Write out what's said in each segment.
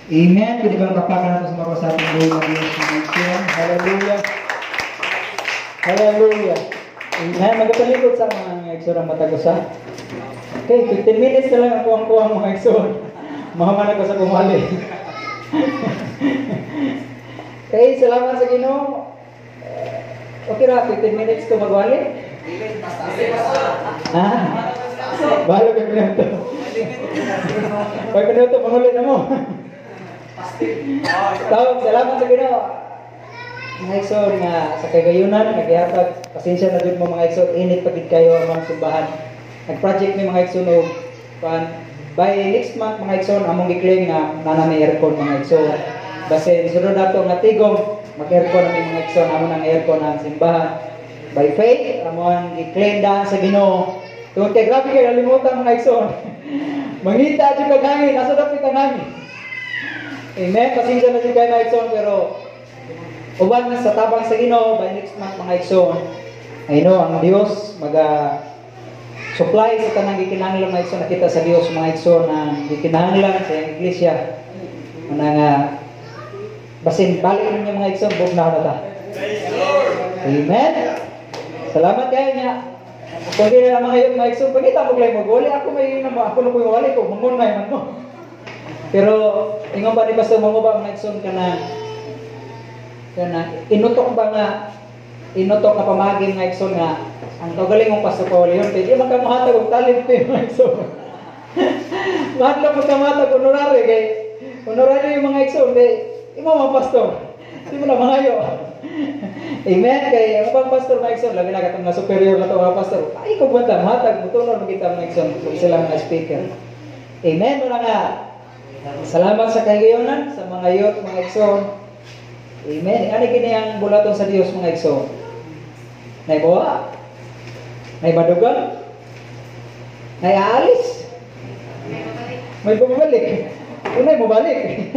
Amen. Pwede bang kapakan natin sa mga sa ating buhay ng Diyos ng Igsoon? Hallelujah. Hallelujah. Amen. Magpapalikod sa mga Igsoon ang matagusa. Okay, 15 minutes na lang ang kuwang-kuwang mga Igsoon. Mahaman ako sa kumali. Okay, salamat sa Ginoo. Okay ra, 15 minutes to magwali? Balo ka minuto. 5 minuto, manghuli na mo. Tawag, salamat sa Ginoo. Mga Igsoon nga sa kagayunan, nagyatag, pasensya na dun mo mga Igsoon, init pagid kayo ang mga sumbahan. Nag-project ni mga Igsoon o by next month mga Igsoon, among i-claim nga nanami aircon mga Igsoon. Base sunod nato nga tigom, mag-aircon ang mga Igsoon, amon ang aircon ang simbahan. By faith, amon i-claim daan sa Ginoo. Tungkol kay grabe kayo nalimutan mga Igsoon. Mangita dyan kagangin, nasa dapit ang hangin. Amen. Pasensya na dyan kayo mga Igsoon, pero uban na sa tabang sa Ginoo by next month mga Igsoon. I know ang Dios supply sa tanang gikinahanglan mga Igsoon, nakita sa Dios mga Igsoon na gikinahanglan sa iglesia. Nga basin balik ninyo mga Igsoon, bug na ta. Amen. Salamat kayo niya. Kung di na mga Igsoon, pagkita mo lang mag-wali, ako may ako na po yung wali ko, mangunay man mo. Pero ingon ba ni Pastor mo ba mga Igsoon kana inutok ka pamagi mga Igsoon nga ang kagaling mong Pastor Paul yun, pwede magkamuhatag og talent ko mga Igsoon. Mahal mo kamatag honorary kay honorary yung mga Igsoon kay imo mga pastor. Di mo na mangayo. Amen. Kay ang pang pastor mga Igsoon, labi na katong nga superior na to mga pastor. Ay ko banta matag mutunon kita mga Igsoon kung sila mga speaker. Amen. Wala nga. Salamat sa kagayonan sa mga youth mga Igsoon. Amen. Ani kini ang bulaton sa Dios mga Igsoon. Nay buwa. May madugang, may aalis, may bumabalik, unay mabalik.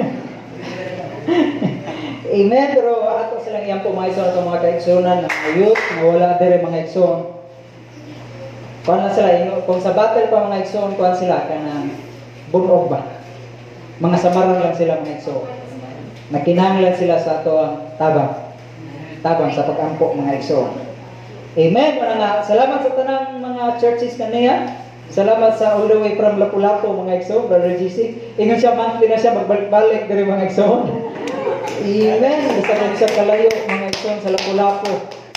Amen. Pero ato silang iyan po mga Igsoon, itong mga kaigsunan na youth, na wala dire mga Igsoon. Kuhan na sila, kung sa battle pa mga Igsoon, kuhan sila ka na bunog ba? Mga samaran lang sila mga Igsoon. Nakinahanglan sila sa ato ang tabang sa pag-ampo mga Igsoon. Amen. Salamat sa tanang mga churches kaniya. Salamat sa all the way from Lapu-Lapu mga Igsoon, Brother GC. Ingon siya, monthly na siya, magbalik-balik dari mga Igsoon. Amen. Basta rin siya kalayo mga Igsoon sa Lapu-Lapu.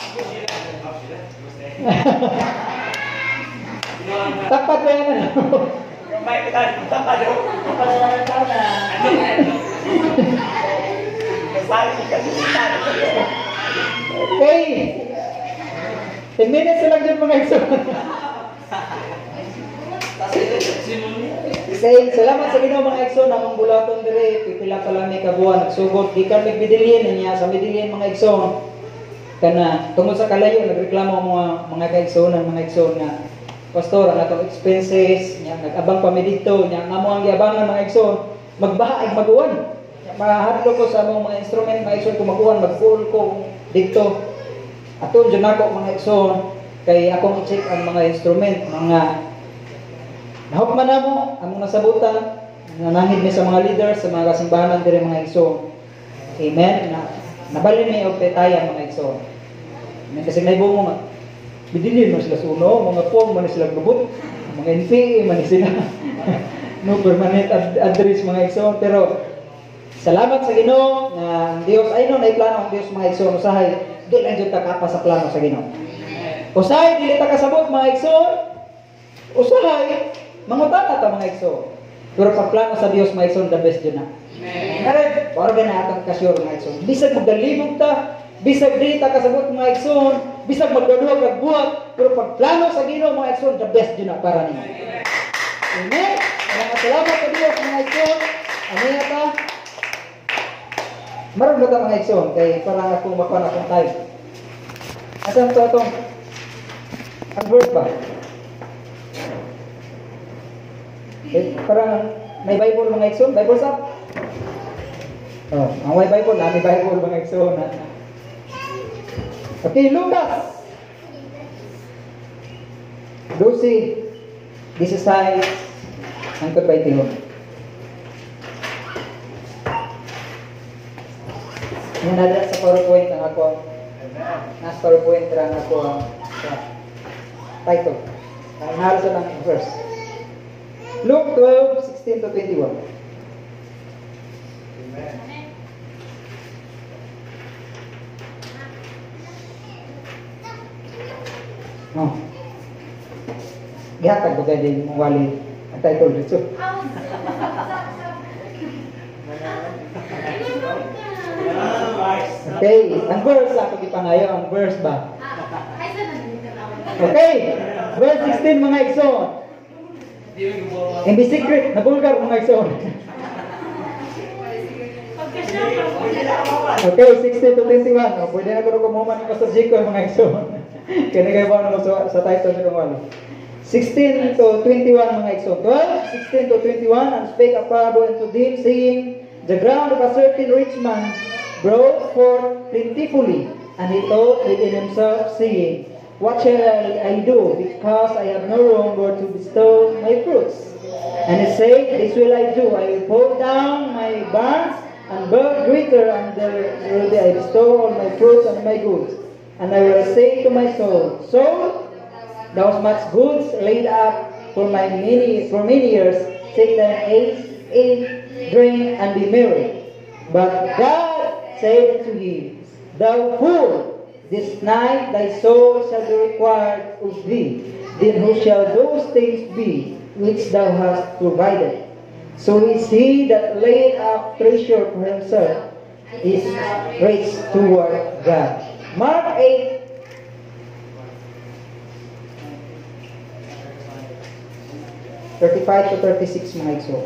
Tapat ba yan? Okay. 10 minutes lang dyan mga Igsoon. Salamat sa Ginoo mga Igsoon, namang bulaton dire, pipila pa lang ni kabuan, nagsugod, di kami bidilhin niya sa bidilhin mga Igsoon. Kana tungod sa kalayo nagreklamo mga kaigsoon mga Igsoon nga pastor ang atong expenses nya nag-abang pa mi dito nya amo ang giabangan mga Igsoon magbaha ag maguwan. Mahadlo ko sa among mga instrument mga Igsoon kung maguwan mag-full ko dito. Aton dyan ako mga Igsoon, kay akong i-check ang mga instrument, mga nahukman na mo, ang mga nasabutan, nanahid mi sa mga leaders, sa mga kasimbahanan dire mga Igsoon. Amen. Nabalin mi og detaya mga Igsoon. Amen. Kasi naibo mo nga, bidilin mo sila suno, mga form man sila gubot, mga NPA man sila. No permanent address mga Igsoon, pero salamat sa Ginoo nga ang Dios ay no naiplano ang Dios mga Igsoon usahay di lang jud takapa sa plano sa Ginoo. Usahay dili ta kasabot mga Igsoon. Usahay mangutana ta mga Igsoon. Pero pag plano sa Dios mga Igsoon the best jud na. Amen. Para ba na atong kasyor mga Igsoon. Bisag magdalibog ta, bisag di ta kasabot mga Igsoon, bisag magduduwa kag buhat, pero pag plano sa Ginoo mga Igsoon the best jud na para ninyo. Amen. Salamat sa Dios mga Igsoon. Amen ta. Maraming ba mga Igsoon kay parang ako makuha na akong time. Asan ito itong ang verse ba? Parang may Bible mga Igsoon. Bible sa? Oh, ang may Bible na. May Bible mga Igsoon. Okay, Lucas 12:16 hanggang 21. Yan na sa PowerPoint ang ako. Nasa PowerPoint ang ako ang title. Ang halos lang ang verse. Luke 12:16 to 21. Amen. Oh. Gihatag ko kay din wali ang title dito. Okay, ang verse ako gipangayo, ang verse ba? Okay, verse 16 mga igsoon. In the secret, nabulgar mga igsoon. Okay, 16 to 21. O, pwede na ko kumuha ng Pastor Jico mga igsoon. Kaya nagaybaw naman sa title ng wala. 16 to 21 mga igsoon. 12, 16 to 21, and spake a parable unto them, saying, the ground of a certain rich man brought forth plentifully, and he thought within himself, saying, what shall I do, because I have no room where to bestow my fruits? And he said, this will I do, I will pull down my barns, and build greater, and there will I bestow all my fruits and my goods. And I will say to my soul, soul, thou hast much goods laid up for many years, take thine eat, drink, and be merry. But God said to him, thou fool, this night thy soul shall be required of thee. Then who shall those things be which thou hast provided? So is he that laid up treasure for himself is rich toward God. Mark 8. (35 to 36 mga igsoon).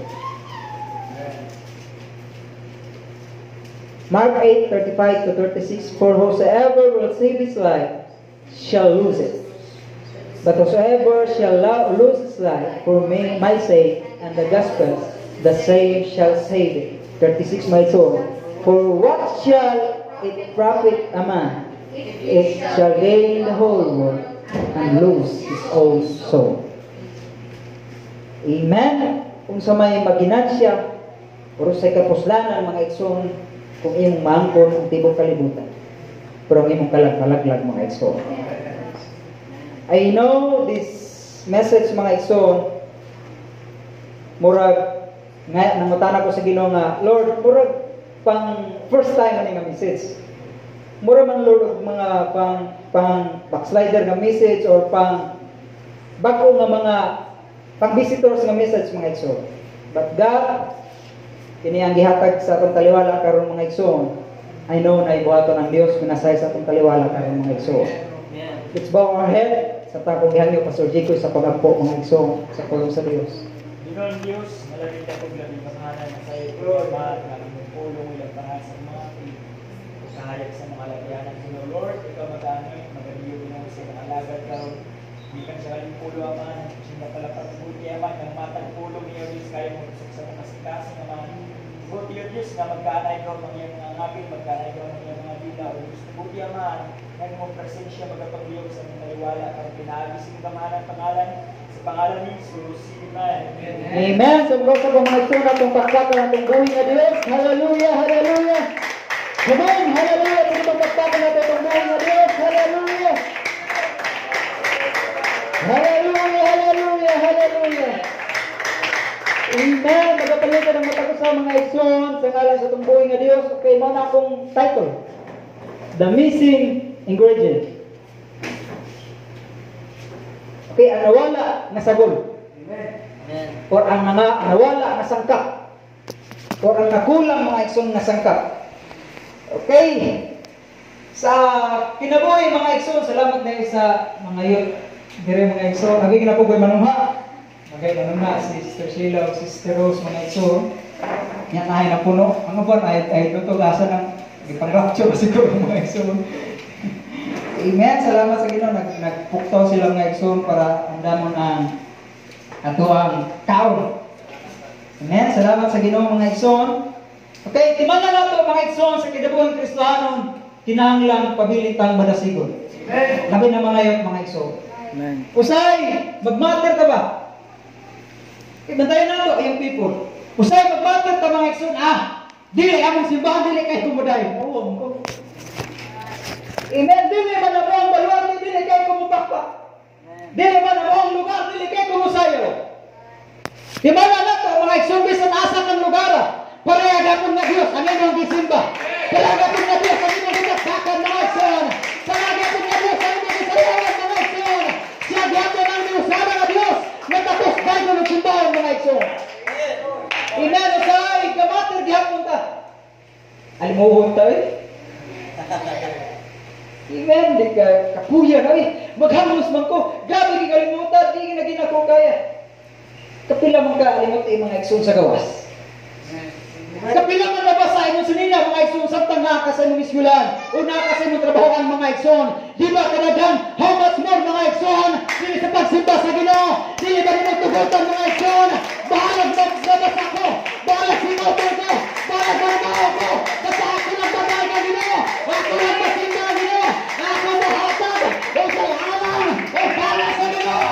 Mark 8, 35 to 36. For whosoever will save his life shall lose it. But whosoever shall lose his life for my sake and the gospel, the same shall save it. 36 my soul. For what shall it profit a man if shall gain the whole world and lose his own soul? Amen. Kung sa may maginansya, puro sa kapuslanan mga igsoon, kung imong maangkon ang tibok kalibutan, pero ang imong kalaglag mga igsoon. I know this message mga igsoon, murag nga nangutana ko sa Ginoo nga, Lord, murag pang first time ani nga message. Mura man Lord mga pang backslider nga message or pang bag-o nga mga pang visitors nga message mga igsoon. But God, kini ang gihatag sa atong taliwala karon mga igsoon. I know na ibuhaton ang Dios pinasay sa atong taliwala karon mga igsoon. Let's bow our head sa takong gihangyo Pastor Jico sa pagagpo mga igsoon sa pulong sa Dios. Ginoong Dios, malapit ako labi pangalan sa iyo, mahal na pulong ilang pangalan sa mga kahayag sa mga labianan sa Lord, ikaw magani, magaliyo din sa mga alagad karon. Bikan sa kaling pulo aman, sila pala pagbuti aman, ng matang pulo niyo Diyos, kayo mo usap sa mga sikasi naman. Buti yun Diyos, na magkaanay ko mga mga ngapin, magkaanay ko mga mga dila, o Diyos, buti aman, ng mong presensya magkapagliyog sa mga naliwala, para pinagis ng pangalan, sa pangalan ni Jesus, Amen. Amen. Sumro sa mga igsoon atong pakpakan atong buhay nga Dios. Hallelujah, hallelujah. Amen, hallelujah. Itong pakpakan natin atong buhay nga Dios. Hallelujah. Hallelujah, hallelujah, hallelujah. Amen. Magapalitan ang mata ko sa mga igsoon sa ngalan sa tumbuhay nga Dios. Okay, mo na akong title. The Missing Ingredient. Okay, ang nawala na sagol. Amen. Or ang mga nawala na sangkap. Or ang nakulang mga igsoon na sangkap. Okay. Sa kinabuhi mga igsoon, salamat dahil sa mga youth. Dire mga igsoon, naging na po ko'y manungha. Magay manungha si Sister Sheila o Sister Rose mga igsoon. Yan ay na puno. Ano ba ay tutugasan ng ipag-rapture siguro mga igsoon. Amen. Salamat sa Ginoo. Nagpukto sila mga igsoon para andamon ang atuang taon. Amen. Salamat sa Ginoo mga igsoon. Okay, timala nato mga igsoon sa kinabuhing Kristohanon, kinahanglang pabilitang madasigon. Amen. Labi na mga yun mga igsoon. Amen. Usay, magmatter ka ba? Ibantayan nato yung people. Usay, magmatter ka mga igsoon. Dili, among simbahan, dili kayo tumuday. Oo, Amen. Dili man na mo ang baluarte, dili kay kumupakpak. Dili man na mo ang lugar, dili kay kumusayo. Di ba na nato, mga igsoon, bisan asa ng lugar, parehagapon na Diyos, ang inyong gisimba. Parehagapon na Diyos, ang inyong gitaktakan, mga igsoon. Parehagapon na Diyos, ang inyong gisayawan, mga igsoon. Siya gihapon ang minusara na Diyos, na tapos bago ng simbahan, mga igsoon. Amen. Sa ikamater, gihapon ka. Alimuhon tayo eh. Amen. Di ka kapuya na eh. Maghamos man ko. Gabi ki kalimutan, di na ginako kaya. Kapila man ka alimot mga igsoon sa gawas. Kapila man nabasahin mo sinila mga igsoon sa tanga ka sa imong iskulan o naka sa imong trabahoan mga igsoon. Di ba kanagang how much more mga igsoon dili sa pagsimba sa Ginoo. Dili ba nimo tugutan mga igsoon. Bahalag magbasa ko. Bahalag sinoto ko. Bahalag magmao ko. Basta ako lang babay ka Ginoo. Ako lang masimba Ginoo. Ako mahatag. O sa alam. O para sa Ginoo.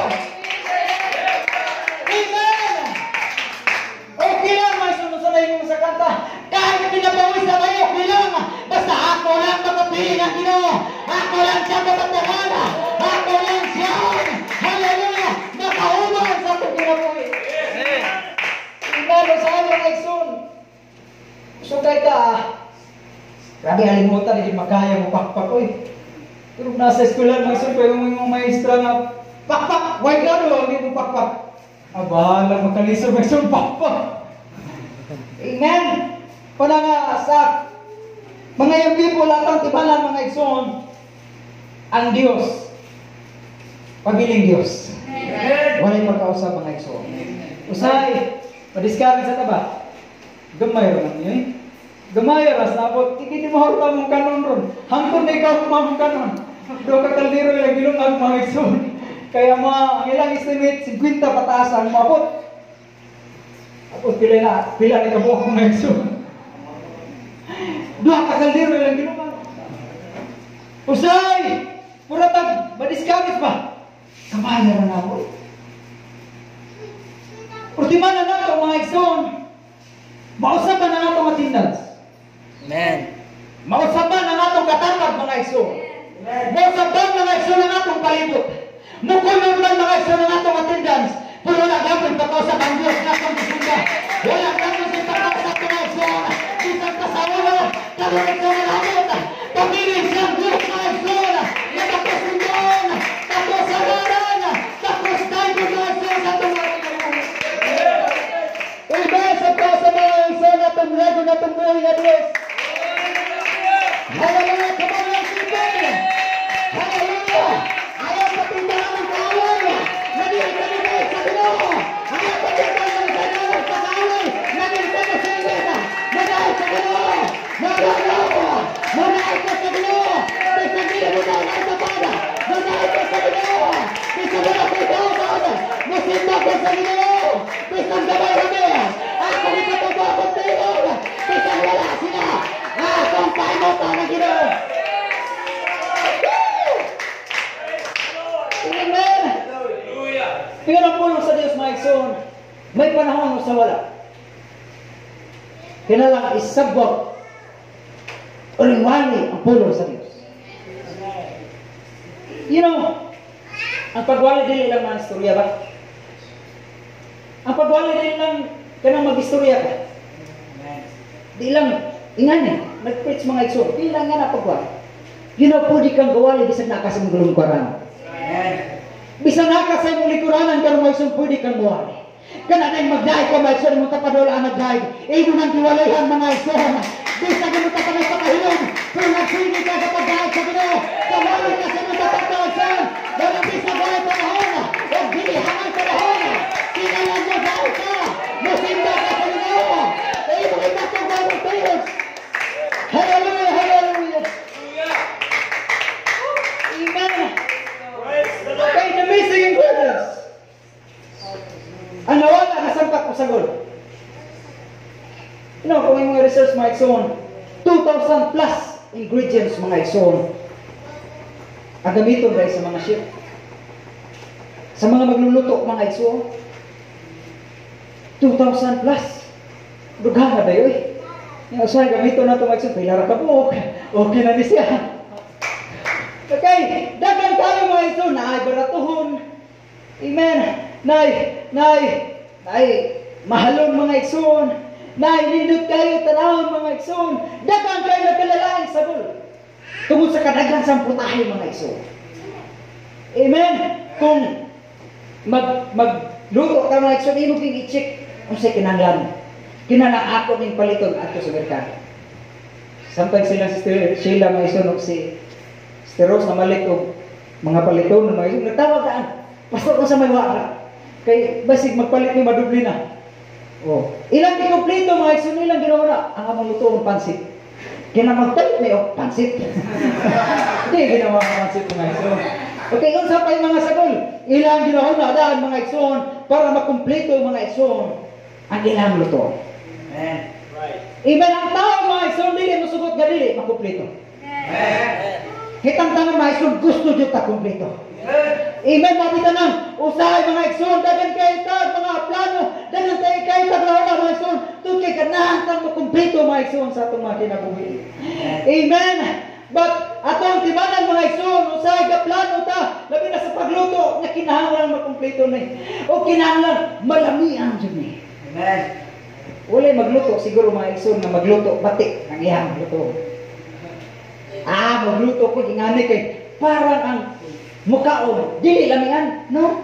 Amen! Okay lang, may sunod-sunod mo sa kanta. Kahit pinapawis na kayo, okay lang. Basta ako lang makapiling ang Ginoo. Ako lang siya mapatahana. Ako lang siya. Hallelujah! Nakauman sa itong pinabuhi. Inalo sa alam ay sun. So kahit grabe alimutan, hindi makaya mo pakpak ko eh. Pero nasa eskwela, magsun pa yung maestra na pakpak! Why ka no? Hindi mo pakpak. Abala, magkalisod, magsulpak pa. Amen. Para nga sa mga yung people latang tibalan mga igsoon, ang Diyos, pabiling Diyos. Walay pagkausap mga igsoon. Usay, madiscover sa taba. Gamay ron niyo eh. Gamay ras na po, tikiti mo harta mong kanon ron. Hangtod na ikaw kumamang kanon. Do ka kaldero yung gilungan mga igsoon. Kaya mga ilang estimate, 50 pataas ang mabot. Tapos pila ni kabuok mga igsoon. Dua kakaldero ilang ginuman. Usay! Puratag, madiskamit ba? Kamaya na ako. Ultima na nato mga igsoon. Mausapan na nato attendance. Amen. Mausapan na nato katarpag mga igsoon. Mausapan na mga igsoon na natong palibot. Mukulong lang mga igsoon na natong attendance. Pero wala gapon pagkausap ang Diyos na itong gisimba. Wala gapon sa pagkausap mga igsoon. Isang kasawa, karoon ko na labot. Pagilin siyang Diyos mga igsoon. Natapos ng doon. Tapos sa laran. Tapos tayo mga igsoon sa itong mga igsoon. Ibig sa mga igsoon na itong rego na itong buhay na Diyos. Hallelujah! Kabalang simbahan! Hallelujah! Ayaw patindahan ng kaaway! Naging sa Ginoo! Ayaw patindahan ng kaaway sa kaaway! Naging sa Ginoo! Nagahit sa Ginoo! Nagahit! Nagahit ka sa Ginoo! Pisagin mo na ang kapada! Nagahit ka sa Ginoo! Pisagin ako sa kapada! Masimba ko sa Ginoo! Pisang gabay kami! Ako ikatubo ako sa Ginoo! Pisang wala sila! Akong paimota ng Ginoo! Amen! Pero ang pulong sa Diyos mga igsoon, may panahon sa wala. Kailangan isabot o liwali ang pulong sa Diyos. You know, ang pagwali dili lang mga istorya ba? Ang pagwali dili lang kanang mag-istorya ka. Di lang, ingani, nag-preach mga igsoon, di lang nga na pagwali. You know, pwede kang gawali bisag nakasimang gulong-kwaran. Bisang naka sa imong likuranan karon may isang pwede kang buhay. Kana nang magdaig ka may isang mo tapadula ang magdaig. Imo nang tiwalayhan mga igsoon. Bisang mo tapadula sa kahilom. Pero nagsini ka sa pagdaig sa Ginoo. Kawali ka sa mga tapadula. Dahil bisang buhay panahon. O dilihangan panahon. Kinalang mo daig ka. Musimba ka sa Ginoo. Imo kita kang gawin. Hallelujah, hallelujah. Amen. Kay the missing ingredients. Ang nawala, nasampak ko sa gol. You know, kung yung mga research mga igsoon, 2,000 plus ingredients mga igsoon ang gamiton dahil sa mga ship. Sa mga magluluto mga igsoon, 2,000 plus. Dughan na dayo eh. Yung usay gamiton na ito mga igsoon, pilara ka po, okay na ni siya. Okay, dagan tayo mga igsoon, naay baratuhon. Amen. Nay, mahalon mga igsoon. Nay, nindot kayo tanawon mga igsoon. Dagan kayo nagkalalain sa gul. Tungod sa kadaghan sa putahe mga igsoon. Amen. Kung magluto ka mga igsoon, imo king i-check kung sa kinahanglan. Kinahanglan ako ning paliton ato sa merkado. Samtang sila mga igsoon og si Rose na malik og mga paliton ng mga igsoon, nagtawag daan. Pastor ko sa may wala. Kay basig magpalit ni madubli na. Oh, ilang kompleto mga igsoon, ilang ginawa na ang among luto ng pansit. Kinamagpalit ni og pansit. Hindi ginawa ng pansit mga igsoon. Okay, unsa pa yung mga sagol? Ilang ginawa na daan mga igsoon para makumpleto mga igsoon ang ilang luto. Amen. Right. Amen. Ang tao mga igsoon dili mosugot nga dili makumpleto. Amen. Kitang tanong mga igsoon gusto jud ta kumpleto. Amen. Mabita nang usahay mga igsoon dagan kay ta mga plano dagan kay ta mga igsoon tungod kay ganahan tang makumpleto mga igsoon sa atong mga kinabuhi. Amen. But atong tibanan mga igsoon usahay ga plano ta labi na sa pagluto nga kinahanglan makumpleto ni o kinahanglan malamian jud ni. Amen. Wala magluto siguro mga igsoon nga magluto batik ang iyang luto. Magluto ko ingani kay parang ang mukaon dili lamian, no?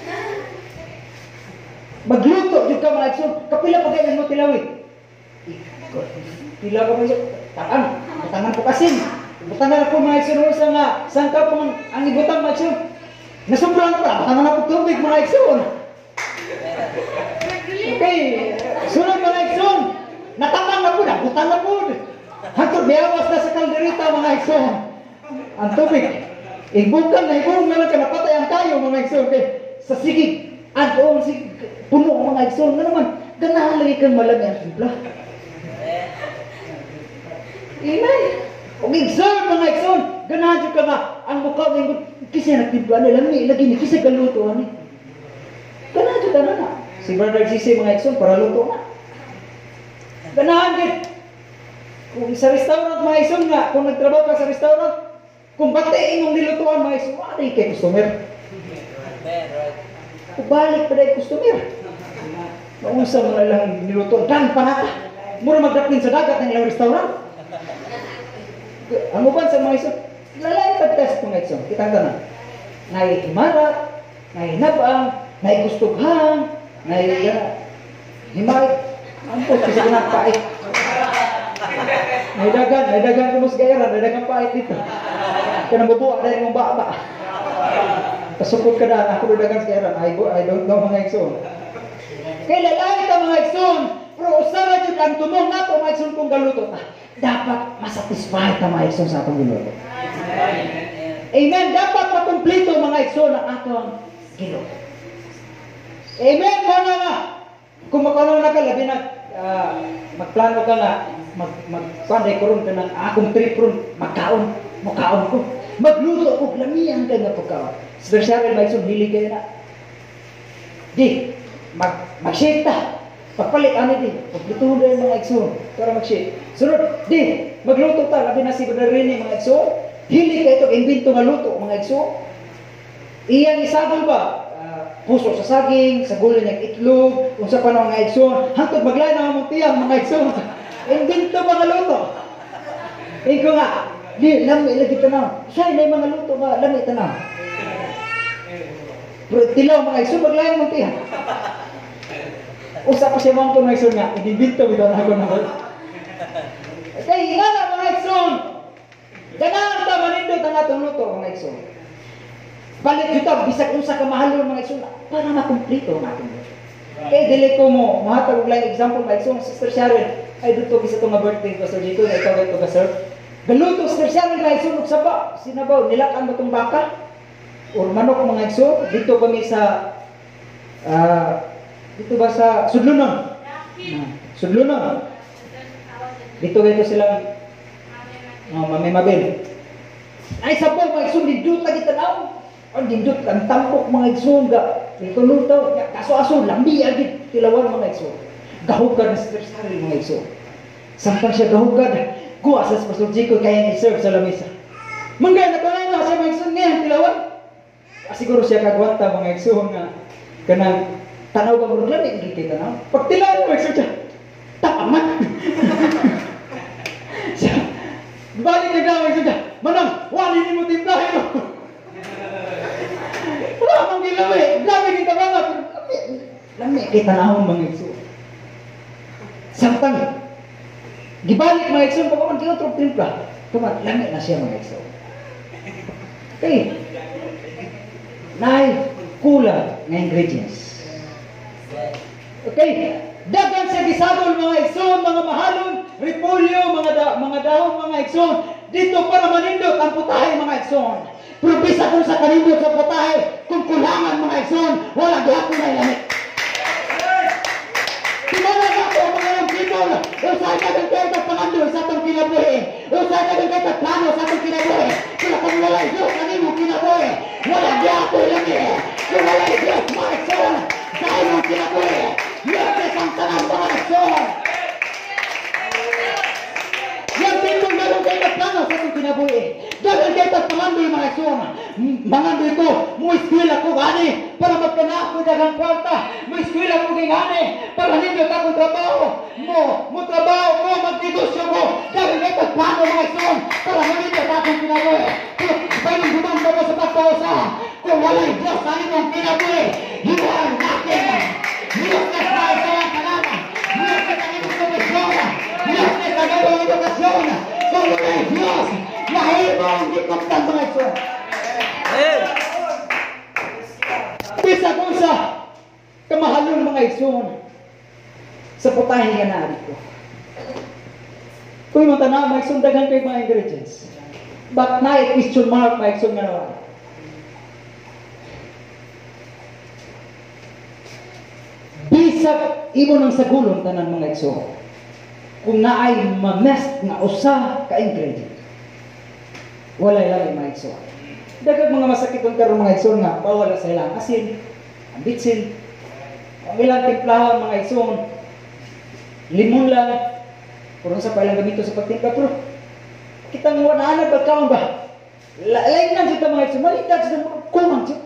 Magluto jud ka mga igsoon, kapila pa kay mo tilawit. Pila ka ba tangan ko kasin. Butangan ako mga igsoon sa nga sangka po ang ibutang mga igsoon. Nasubran pa, tangan ako tubig mga igsoon. Okay, sunod mga igsoon. Natamang na po na, butang na po. Hantod biyawas na sa kalderita mga igsoon. Ang tubig. Ibukan na lang ka napatay ang tayo mga igsoon. Sa sigig, adoon si puno mga igsoon. Nga naman, ganahan lagi kang malami ang simpla. Amen. Kung igsoon mga igsoon, ganahan ka nga ang mukha ng kisay nagtimpla na lami, lagi ni kisay kaluto. Ganahan ka na. Si Brother GC mga igsoon, para luto na. Ganahan din. Kung sa restaurant mga igsoon nga, kung nagtrabaho ka sa restaurant, kung batiin mong nilutuan mga igsoon, wala kay customer. Kung balik pa dahil customer. Maunsa mo na lang nilutuan. Dan pa na ka. Mura magdaplin sa dagat ng ilang restaurant. Ang uban sa mga igsoon, lalay pag-test mga igsoon. Kitang tanan. Ngay himarat, ngay hinabang, ngay gustughang, ngay himay. Ang po, kasi pinagpait. May dagan kumus gayaran, may dagang pait dito. Kaya nabubuha dahil mong baba. Pasupot ka na, ako dagang gayaran. I don't know mga igsoon. Kaya lalaki ka mga igsoon, pero usara dyan ang tumong na ito mga igsoon kung galuto ta. Dapat masatisfy ta mga igsoon sa atong giluto. Amen. Dapat makumplito mga igsoon ang atong giluto. Amen. Kaya nga, kung makano na ka, labi na, magplano ka nga, magpanday ko ron ka ng akong trip ron, makaon ko. Magluto ko, lamihan ka nga pagkaon. Special may isang hili kayo na. Di, mag-shake ta. Pagpalit, di, pagluto na yung mga igsoon para mag-shake. Sunod, di, magluto ta, labi na si Brother Rene mga igsoon. Hili kayo ito, imbento nga luto mga igsoon. Iyang isabol ba? Puso sa saging, sa gulo niyang itlog, kung sa panahon nga igsoon, hangtod maglay na mong tiyang mga igsoon. Imbento mga luto. Iko nga, di, lami, lagi tanaw. Siya, na yung mga luto nga, lami tanaw. Pero tilaw mga igsoon, maglay na mong tiyang. Usa pa siya mga mga igsoon nga, imbento ito na ako na. Kaya nga na mga igsoon, ganahan ta manindot ang atong luto mga igsoon. Balik dito, bisag unsa ka mahalo mga igsoon para makumplito ang ating luto. Kaya dili ko mo, mahatag og lang example mga igsoon, Sister Sharon, ay dito bisa itong birthday ko sa dito, na ikaw ito ka sir. Galuto Sister Sharon mga igsoon og saba, sinabaw, nilakan ba itong baka? Or manok mga igsoon, dito kami sa, dito ba sa Sudlunon? Sudlunon. Dito silang Mami Mabel. Ay sabaw mga igsoon, dindut lagi tanaw. Ang dindut, ang tampok mga igsoon ga. Dito lutaw, kaso-aso, lambi agit tilawan mga igsoon. Gahugad na Sister Sharon mga igsoon. Samtang siya gahugad, kuha sa Pastor Jico kaya ni-serve sa lamesa. Manggay na tunay na siya mga mga igsoon ngayon tilawan. Siguro siya kagwanta mga igsoon nga kanang tanaw ka murag lami gid tanaw. Pag tilawan mga igsoon siya. Tapaman. Siya balik na mga igsoon siya. Manang, wali ni mo timplahin mo. Wala mang gilami. Lami kita mga. Lami kita nahon mga igsoon. Samtang gibalik mga igsoon pa man kaya trok timpla. Tuman, lami na siya mga igsoon. Okay. Nay, kulang nga ingredients. Okay. Dagan sa gisabol mga igsoon, mga mahalon, repolyo, mga dahon mga igsoon. Dito para manindot ang putahe mga igsoon. Pero bisa kung sa kanindot sa putahe, kung kulangan mga igsoon, wala gihapon na ilamit. Timana na ako mga yung people. Usay ka ng kaya pangandoy sa itong kinabuhi. Usay ka ng kaya plano sa itong kinabuhi. Kaya kung walay Diyos, kanino kinabuhi? Wala gihapon ilamit. Kung walay Diyos mga igsoon, sa imong kinabuhi. Yes, ang tanang mga igsoon. Yan people meron kayo na plano sa itong kinabuhi. Dahil kayo at pangandoy mga igsoon. Mangandoy ko, mo eskwela ko gani para magkana ako dagang kwarta. Mo eskwela ko gani para nindot akong trabaho. Mo trabaho ko, magnegosyo ko. Dahil kayo at plano mga igsoon para manindot akong kinabuhi. Kaya nang gumanda mo sa pagkausa, kung walay Diyos sa inyong kinabuhi, hiwaan natin. Diyos na sa isang kalaman. Diyos na sa inyong komisyon. Diyos na sa inyong edukasyon. Kung walay Diyos, mahirap ang gikoptan mga igsoon. Bisa ko sa kamahalong mga igsoon sa putahe nga na ko. Kung yung tanaw, mga igsoon dagan kayo mga ingredients. But na question mark mga igsoon nga naman. Bisag imo ng sagulon tanan mga igsoon. Kung naay ma-mess nga usa ka ingredient. Walay lang mga igsoon. Dagat mga masakit ang karon mga igsoon nga bawal sa ilang asin, ang bitsin, ang ilang timplahan mga igsoon, limon lang, kurang sa pailang gamito sa pagtimpla, pero kitang wala pagkaon ba? Lain lang siya mga igsoon, malitan siya, kumang siya.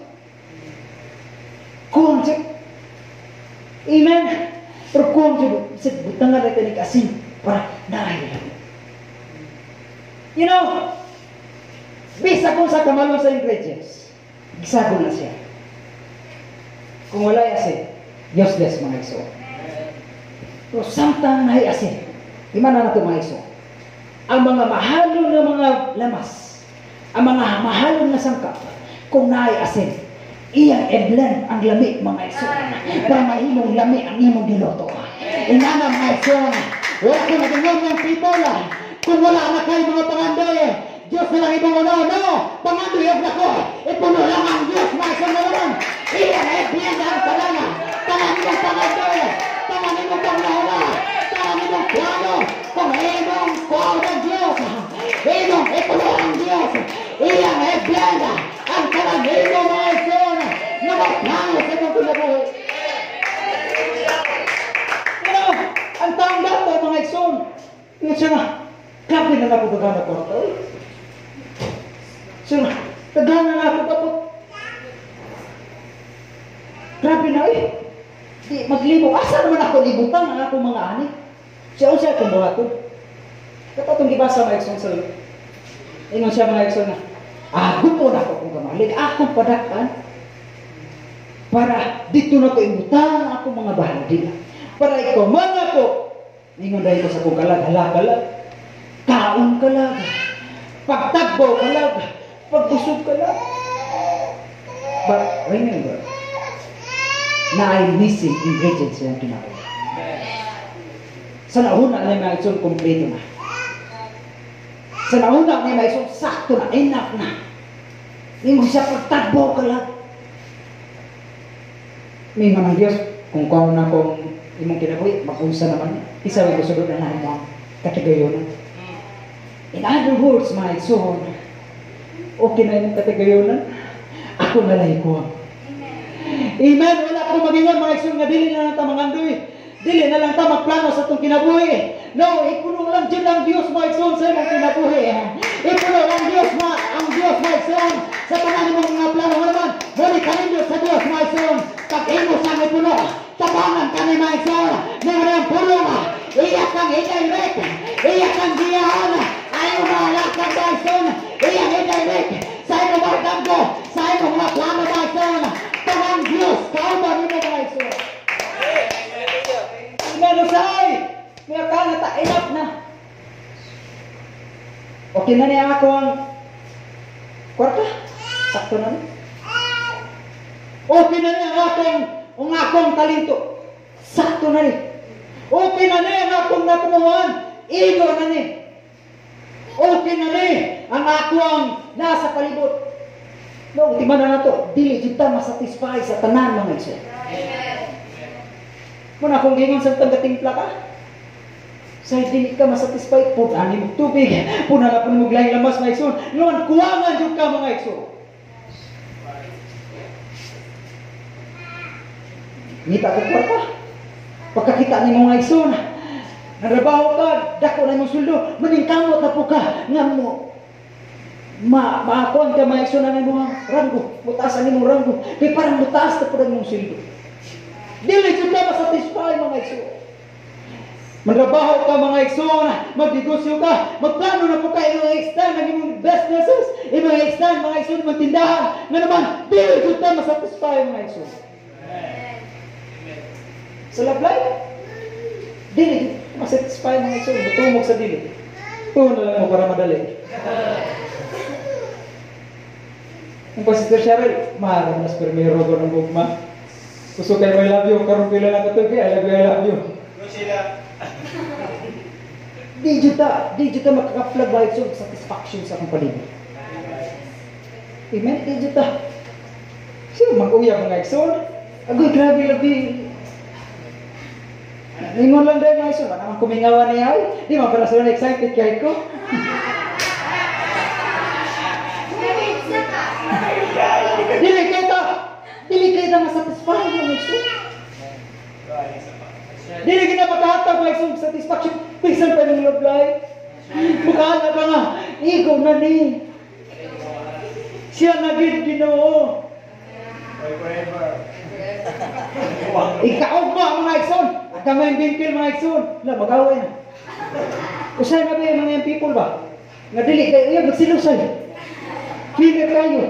Kumang siya. Amen. Pero kumang siya, butangan natin ni asin para nahilang. You know, bisa kung sa kamalong sa ingredients, gisagol na siya. Kung wala asin, useless mga igsoon. Pero samtang nahi asin, di man na ito mga igsoon. Ang mga mahalon na mga lamas, ang mga mahalon na sangkap, kung nahi asin, iyang i-blend ang lami mga igsoon para mahimong lami ang imong giloto. Inana mga igsoon, wala ko nagingom ng people, kung wala na kayo mga pangandoy, Diyos na lang ibang no, panganduyog na ko, ipuno lang ang Diyos, mga isang naman, iyan ay biyan ang talangan, tanganin mong pangandoy, tanganin mong panglahula, tanganin mong plano, kung imong kuhaw ng Diyos, imong ipuno ang Diyos, iyan ay biyan ang talangan mo mga igsoon, na magplano sa imong kinabuhi. Ang taong dato mga igsoon, yun siya nga, grabe na napagagana ko ito. So, tagana na ako kapot. Grabe na di maglibog. Asa naman ako libutan ang akong mga ani? Siya o siya akong buhato. Kapatong gibasa mga igsoon sa ingon siya mga igsoon na, gupo na ako kung kamalig. Akong padakan para dito na ko ibutan akong mga bahadila. Para ikaw man ako. Ingon dahil ko sa kong kalag. Kaon kalag. Pagtagbo kalag. Pagbusog ka lang. But remember, na ay missing ingredients yung kinakuha. Sa nauna na yung mga igsoon, kompleto na. Sa nauna na yung mga igsoon, sakto na, enough na. Hindi mo siya pagtagbo ka lang. May mga Diyos, kung kaon na kung imong kinakuha, mag-unsa naman. Isa may gusto na lang mo kategoyon. In other words, mga igsoon, okay na yung kategoyonan, ako na lang ko. Amen. Wala akong magingon mga igsoon nga dili na lang ta mangandoy. Dili na lang ta magplano sa itong kinabuhi. No, ipuno lang dyan ang Diyos mga igsoon sa imong kinabuhi. Ipuno ang Diyos mga igsoon iyang i-direct, iyang ang giyahan, ayaw mahalakang Dyson, iyang i-direct, sa iyong mga damgo, sa iyong mga plano Dyson, tanang Diyos, kauban nito Dyson. Inanusay! Kaya ka na enough na. Okay na niya ako ang kwarta. Sakto na niya. Okay na niya ang akong talento. Sakto na niya. Okay na niya ang akong natumuhan. Igo na niya. Okay na niya ang akong nasa palibot. No, di man na nato, dili jud ta masatisfy sa tanan mga igsoon. Muna kung gingon sa tagatimpla ka, sa dili ka masatisfy, punani mo tubig, punala po mo glayang lamas mga igsoon, noon kuwangan jud ka mga igsoon. Ngita ko kwarta, pagkakita ni mga igsoon, narabaho ka, dako na mong suldo, maningkamot na po ka, nga mo, maakuan ka mga igsoon na mga ranggo, mutaasan ni mong ranggo, kaya parang mutaas na po na mong suldo. Dili jud ka masatisfy mga igsoon. Manrabaho ka mga igsoon, magnegosyo ka, magplano na po ka i-extend ang imong businesses, i-extend mga igsoon imong tindahan, nga naman dili jud ka masatisfy mga igsoon. Sa love life, dili jud masatisfy mga igsoon, butumog sa dili. Tuon na lang mo para madali. Ang Pastor Cheryl, maharap na spermero ko ng bugma. Gusto kayo I love you, karong pila lang ito, I love you. Di juta makaka-flag ba ito satisfaction sa akong paligid. Amen? Di juta. Siya, mag-uya mga igsoon. Agoy, grabe labi. Ningon lang dahil mga igsoon, manamang kumingawa niya ay. Di man para sila excited kahit ko. Dili kita masatisfy mga igsoon. Dili kita makahatag mga igsoon satisfaction. Pisan pa ng love life. Mukhaan ka nga. Ikaw na ni. Siya naging Ginoo. Forever. Ikaw ba mga igsoon? At kami yung bingkil mga igsoon. Na, mag-away na. Usay na ba yung mga people ba? Nga dili kayo, yan, magsilusay. Feeler kayo.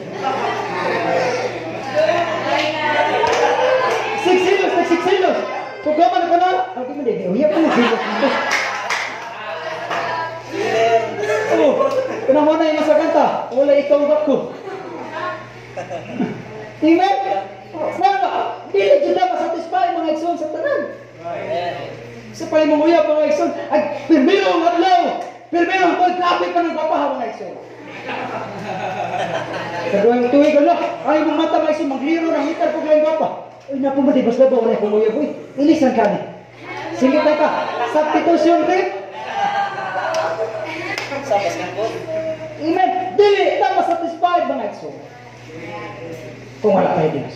Siksilos. Kung gaman ka na, hindi mo din, uyap ka na silos dito. Oo, kanang mo na yung nasa kanta, wala ikaw ba't ko. Amen? Wala, dili dyan na masatisfy mga igsoon sa tanan. Sa pala mong uyap mga igsoon, ay, pirmiro ang adlaw, pirmiro ang pag-traffic ka ng papaha mga igsoon. Kaduang tuwig ko lang, ay mong mata mga igsoon, magliro ng hitar ko glayang papa. Uy, napumatibas na ba? Wala yung pumuya, boy. Ilisan ka ni. Sige tayo ka. Substitution, okay? Sabas ng po. Amen. Dili, tama satisfied mga igsoon. Kung wala tayo Diyos.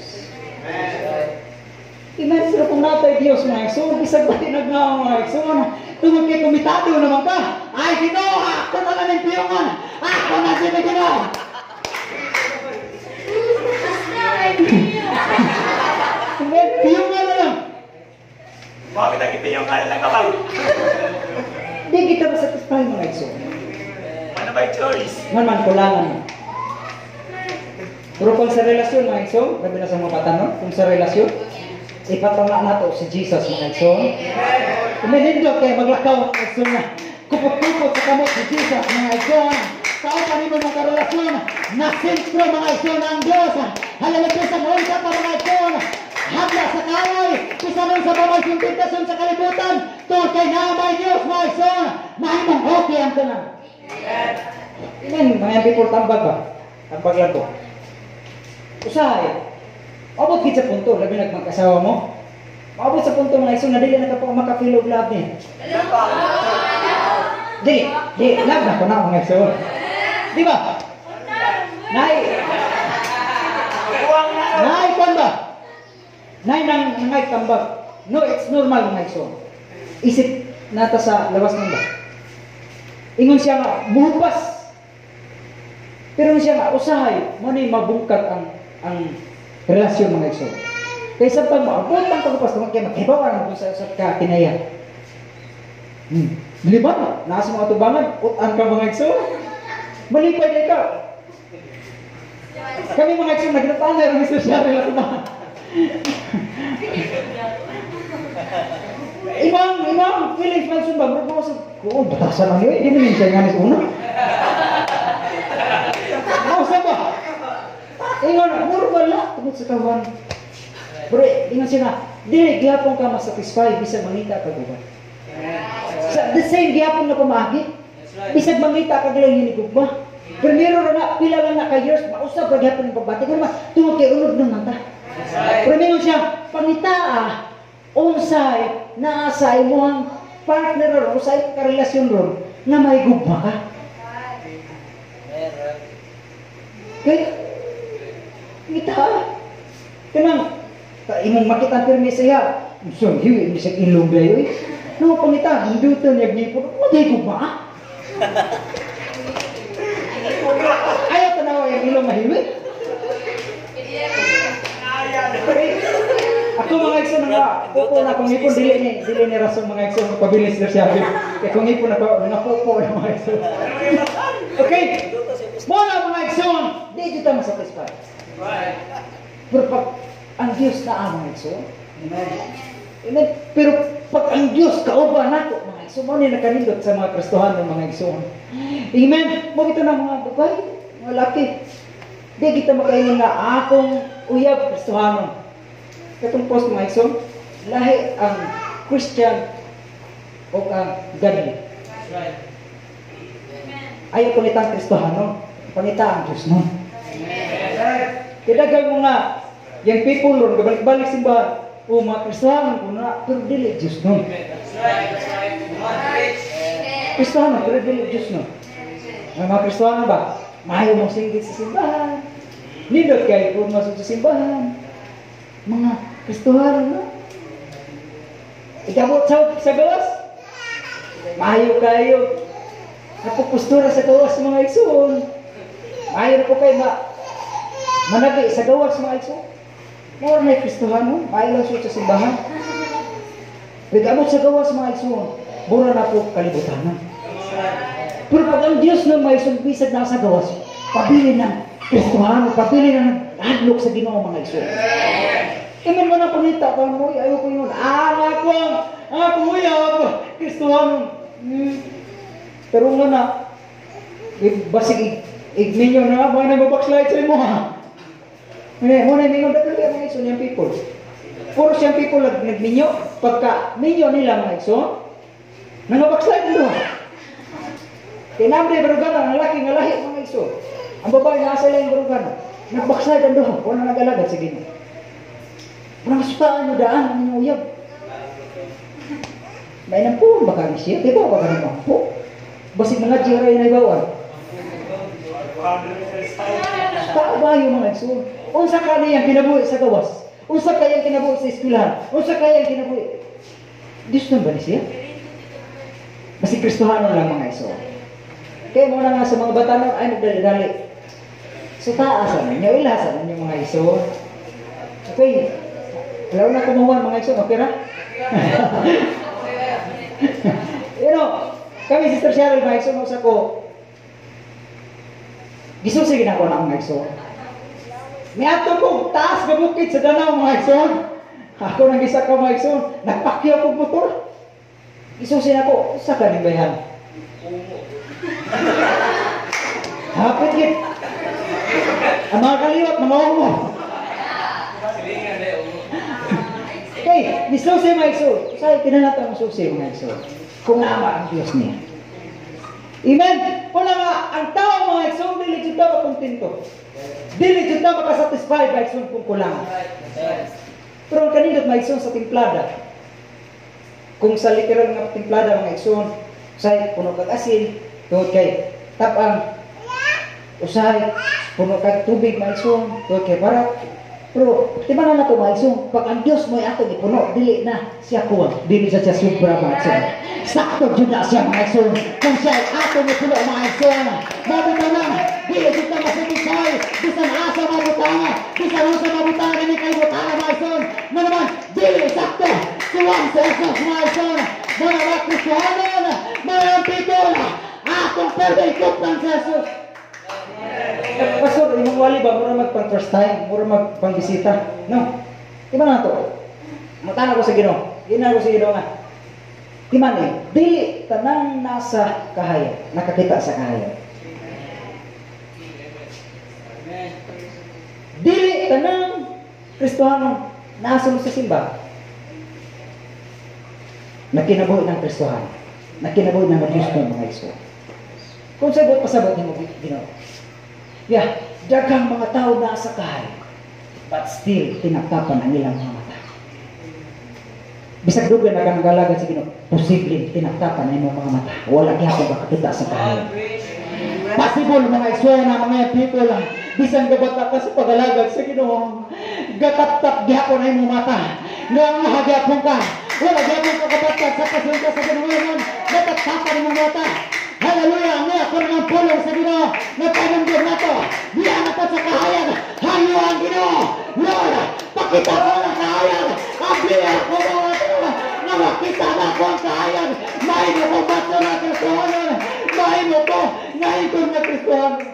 Amen. Sila kung natay Diyos mga igsoon, bisag pati nagnaw mga igsoon. Tungod kay kumitado naman ka. Ay, Ginoo, ako na lang yung piyongan. Ako na si Ginoo. Amen. Piyongan na lang. Bakit ang ipiyong ka lang kapag? Di kita masatisfy mga igsoon. Ano ba yung choice? Man, kulangan mo. Pero kung sa relasyon mga igsoon, gabi na sa mga patanong, kung sa relasyon, ipatanga nato si Jesus mga igsoon. Kuminindot kayo maglakaw mga igsoon na kupot-kupot sa kamot si Jesus mga igsoon. Sao pa rin mo mga relasyon na sentro mga igsoon ang Diyos. Halalagay sa mga isa para mga igsoon. Habla sa kaway, pisanon sa bawal sintintasyon sa kalibutan, tungkol kay namay Diyos mga igsoon, mahimong okay ang tanan. Amen, mga people tambag ba? Tambag lang po. Usahay, abot kit sa punto, labi nagmagkasawa mo. Abot sa punto mga igsoon, na dili na ka pa makafeel of love niya. Di, love na ko na mga igsoon. Di ba? Nay, kon ba? Nay nangay tambag. No, it's normal mga igsoon. Isip nata sa lawas ng ba? Ingon siya nga, buhupas. Pero siya nga, usahay, manay mabungkat ang relasyon mga igsoon. Kaysa pag maabot ang pagbupas, kaya magkibawan mo sa kakinayan. Lima, nasa mga tubangan, utan ka mga igsoon. Malipay na ikaw. Kami mga igsoon, nagnatanay ang sosyal nila tubangan. Imang, feelings man sumba, bro, batasan lang yun, hindi mo siya nga nis una. Mausa ba? Ingon, normal lang, tungkol sa kawan. Bro, ingon siya nga, di, gihapon ka masatisfy, bisag mangita ka guban. The same gihapon na pamagi, bisag mangita ka galang hinigog ba? Pero meron na, pila lang na ka-years, mausap ka gihapon ng pabati, kung naman, tungkol kay unod ng mata. Pero mingon siya, pangitaa, unsay, naasay mo ang partner ron, unsay karelasyon ron, na may gugma ka. Kaya, kita, kanang, imong makita ang permisa ya, so, hiwi, bisag ilong dayo eh. No, pangita, hinduto niya gnipon, may gugma ka. Ayaw tanawa yung ilong mahiwi. Ako mga igsoon nga, pupo na kung ipon, dili ni rason mga igsoon, pabilis na siya. Kaya kung ipon ako, pupo na mga igsoon. Okay, mula mga igsoon, di dito masatisfy. Pero pag ang Diyos na ang mga igsoon, amen. Pero pag ang Diyos kauban nato, mga igsoon, mo ni nakanindot sa mga Kristohan ng mga igsoon. Amen. Mo ito na mga babae, mga laki. Di kita makainin na akong uyab Kristohanon. Katong post mga igsoon, lahi ang Christian o ang godly. Ayaw panitang Kristohanon, panita ang Diyos nun. Kadagang mga yung people nun, gabalik-balik simbahan, o mga Kristohanon ko na, pero dili Diyos nun. Kristohanon, pero dili Diyos nun. Mga Kristohanon ba? Mahayo mong singgit sa simbahan. Nindot kayo kung masuk sa simbahan. Mga Kristohanon na. Ikabot sa gawas. Mahayo kayo. Napupustura sa gawas mga igsoon. Mahayo na po kayo managi sa gawas mga igsoon. Mura na yung Kristohanon. Mahayo lang sa simbahan. Ikabot sa gawas mga igsoon. Mura na po kalibutanan. Pero pag ang Diyos na may sumbisag na sa gawas, pabili ng Kristohanon, pabili ng hadlok sa Ginoo mga igsoon. Iman mo na panita, parang mo, ayaw ko yun. Ako uyab, Kristohanon. Pero nga na, basig igminyo na, mga nagbabackslide sa imo ha. Muna yung minyo, dati mga igsoon yung people. Puro siyang people nagminyo, pagka minyo nila mga igsoon, nagbabackslide nito ha. Kinamri barugana, ang laki nga lahi mga igsoon. Ang babae nasa lang barugana, nagbackslide ang doon, wala nag-alagad sa Ginoo. Parang masukaan mo daan ang inyong uyab. May nang po, baka ni siya. Diba baka naman po? Basig mga jiray na ibawan. Tao ba yung mga igsoon? Unsa ka niyang kinabuhi sa gawas? Unsa kayang kinabuhi sa eskwelahan? Unsa kayang kinabuhi? Diyos na ba ni siya? Basig Kristohanon lang mga igsoon. Kaya muna nga sa mga batanon ay magdali-dali. So taasan ninyo, ilasan ninyo mga igsoon. Okay. Alam na kumuhan mga igsoon, okay na? Kami Sister Cheryl mga igsoon, usa ko gisusig na ko na mga igsoon. May ato ko taas na bukid sa Danao mga igsoon. Ako nang isa ka mga igsoon, nagpakyaw ko motor. Gisusig na ko, sa kaning bayhan. Hapit yun. Ang mga kaliwat, mga umo. Okay, ni susi mga igsoon. Sa'yo, kinanata ang susi mga igsoon. Kung ama ang Diyos niya. Amen? Kung nga, ang tao mga igsoon, dili dito makontento. Dili dito makasatisfy mga igsoon kung kulangan. Pero ang kanindot mga igsoon sa timplada. Kung sa literal nga timplada mga igsoon, usay, puno kag asin, tuhod kay tapang, usay, puno kag tubig mga igsoon, tuhod kay barat. Pero, di ba na ito mga igsoon, pag ang Diyos mo ay ato ipuno, dili na siya kuwag, dili siya sobra mga igsoon. Sakto dyan na siya mga igsoon, kung siya ay ato ipuno mga igsoon. Mabito na, dili siya masibisay, bisan asa mabutanga, bisan asa mabutanga, hindi kayo butanga mga igsoon. Na naman, dili sakto, suwang sa igsoon mga igsoon, mga Kristohanon, si Jesus. Pastor, imong wali ba mura magpang first time, mura magpang bisita? No. Iba na to. Matana ko sa Ginoo. Gina ko sa Ginoo nga. Timan dili tanang nasa kahayag, nakakita sa kahayag. Dili tanang Kristohano nasa mo sa simba. Nakinabuhi ng Kristohano. Nakinabuhi ng Diyos ng mga Iso. Kung sagot pasabot ni mo Ginoo. Yeah, daghang mga tao nasa kahayag, but still tinaktapan ang ilang mga mata. Bisag dugan na kang galagan sa Ginoo, posibleng tinaktapan ang ilang mga mata. Wala gyapon makakita sa kahayag. Possible mga Iso na mga people lang. Bisan gabata ka sa pagalagad sa Ginoo, gatap-tap gyapon ang imong mata. Nga gyapon ka. Wala gyapon ka kapatid sa pasunta sa Ginoo. Gatap-tap ang imong mata. Hallelujah! Nga ako ng pulong sa Ginoo. Nagpanunggod na to. Diyan na to sa kahayag. Hayo ang Ginoo. Lord, pakita ko ang kahayag. Abli ako mga ito. Na makita na ko ang kahayag. May mo ko bato na Kristohanon. May mo ko ngayon na Kristohanon.